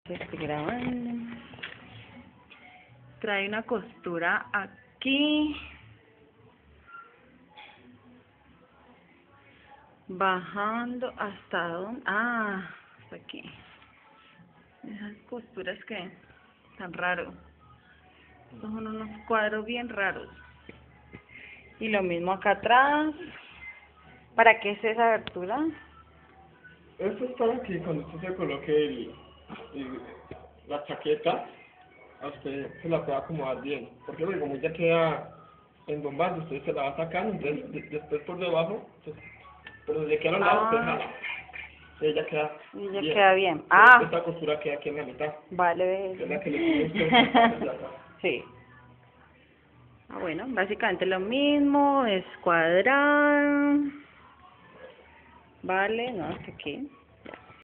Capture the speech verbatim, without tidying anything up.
Estoy grabando. Trae una costura aquí. Bajando hasta donde... Ah, hasta aquí. Esas costuras que tan raro. Estos son unos cuadros bien raros. Y lo mismo acá atrás. ¿Para qué es esa abertura? Esto es para que cuando usted se coloque el, el- la chaqueta, a usted se la pueda acomodar bien. Porque luego, como ya queda embombada, usted se la va sacando, entonces de- después por debajo, entonces, pero desde que a los lados, usted Ah, jala. Entonces ya queda y ya bien. queda bien. Ah, Esta costura queda aquí en la mitad, vale. que es la que le cubre usted esta parte de acá. Sí. Ah, bueno, básicamente lo mismo, es cuadrado. Vale, no, hasta aquí.